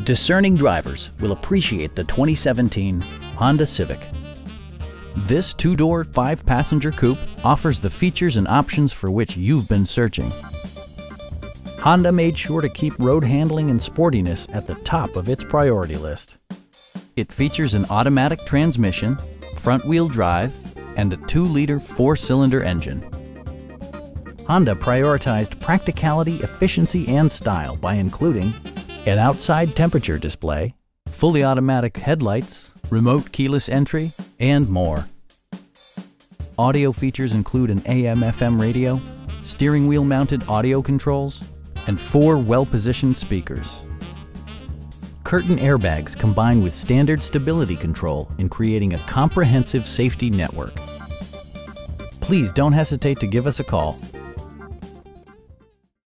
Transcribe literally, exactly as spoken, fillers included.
Discerning drivers will appreciate the twenty seventeen Honda Civic. This two-door, five-passenger coupe offers the features and options for which you've been searching. Honda made sure to keep road handling and sportiness at the top of its priority list. It features an automatic transmission, front-wheel drive, and a two liter four-cylinder engine. Honda prioritized practicality, efficiency, and style by including an outside temperature display, fully automatic headlights, remote keyless entry, and more. Audio features include an A M F M radio, steering wheel mounted audio controls, and four well-positioned speakers. Curtain airbags combine with standard stability control in creating a comprehensive safety network. Please don't hesitate to give us a call.